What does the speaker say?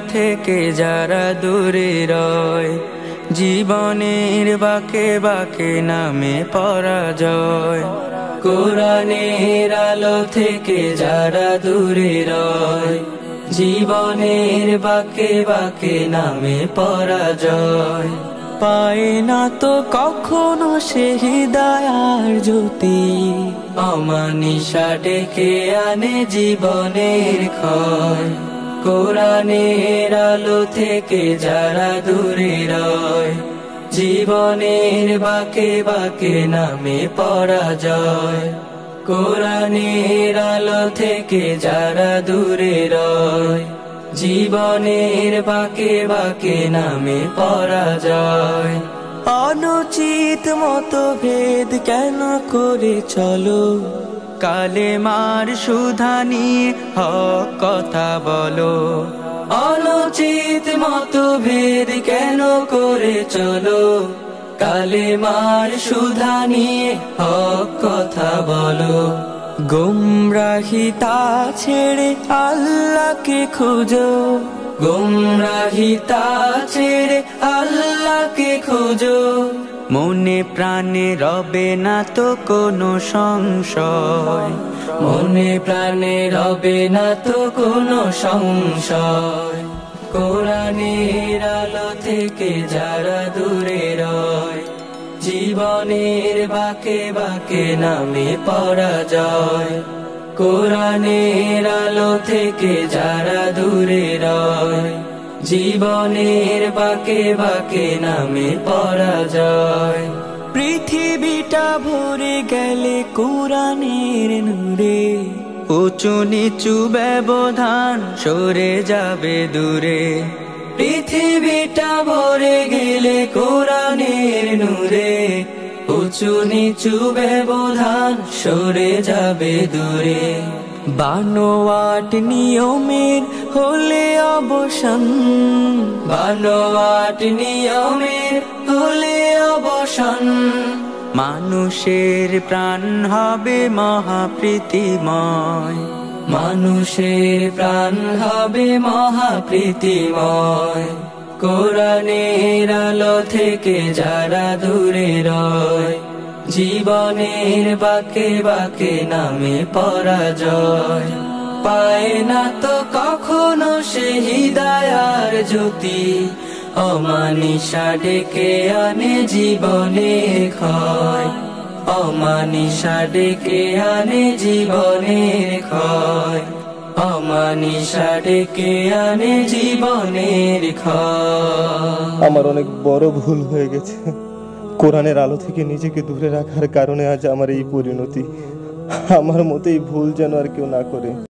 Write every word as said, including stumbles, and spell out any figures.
থেকে যারা দূরে রয়, জীবনের বাঁকে বাঁকে নামে পরাজয়। কোরআনের আলো থেকে যারা দূরে রয়, জীবনের বাঁকে বাঁকে নামে পরাজয়। পায় না তো কখনো সে হৃদয়ার জ্যোতি, অমানিসা ডেকে আনে জীবনের ক্ষয়। কোরআনের আলো থেকে যারা দূরে রয়, জীবনের বাঁকে বাঁকে নামে পরাজয়। কোরআনের আলো থেকে যারা দূরে রয়, জীবনের বাঁকে বাঁকে নামে পরাজয়। অনুচিত মতভেদ কেন করে চলো, কালেমার সুধা নিয়ে হক কথা বলো। অনুচিত মতভেদ কেন করে চলো, কালেমার সুধা নিয়ে হক কথা বলো। গুমরাহিতা ছেড়ে আল্লাহকে খুঁজো, গুমরাহিতা ছেড়ে আল্লাহকে খুঁজো। মনে প্রাণে রবে না তো কোনো সংশয়, মনে প্রাণে রবে না তো কোনো সংশয়। কোরআনের আলো থেকে যারা দূরে রয়, জীবনের বাঁকে বাঁকে নামে পরাজয়। কোরআনের আলো থেকে যারা দূরে রয়, জীবনের বাঁকে বাঁকে নামে পরাজয়। পৃথিবীটা ভরে গেলে কোরআনের নূরে, উঁচু নিচু ব্যবধান সরে যাবে দূরে। পৃথিবীটা ভরে গেলে কোরআনের নূরে, উঁচু নিচু ব্যবধান সরে যাবে দূরে। বানোয়াট নিয়মের হলে অবসান, বানোয়াট নিয়মের হলে অবসান। মানুষের প্রাণ হবে মহাপ্রীতিময়, মানুষের প্রাণ হবে মহাপ্রীতিময়। কোরআনের আলো থেকে যারা দূরে রয়, জীবনের বাঁকে বাঁকে নামে পরাজয়। পায় না তো কখনো সে হৃদয়ার জ্যোতি, অমানিসা ডেকে আনে জীবনের ক্ষয়। অমানিসা ডেকে আনে জীবনের ক্ষয়, অমানিসা ডেকে আনে জীবনের ক্ষয়। আমার অনেক বড় ভুল হয়ে গেছে। কোরআনের আলো থেকে নিজেকে দূরে রাখার কারণে আজ আমার এই পরিণতি। আমার মতো এই ভুল যেন আর কেউ না করে।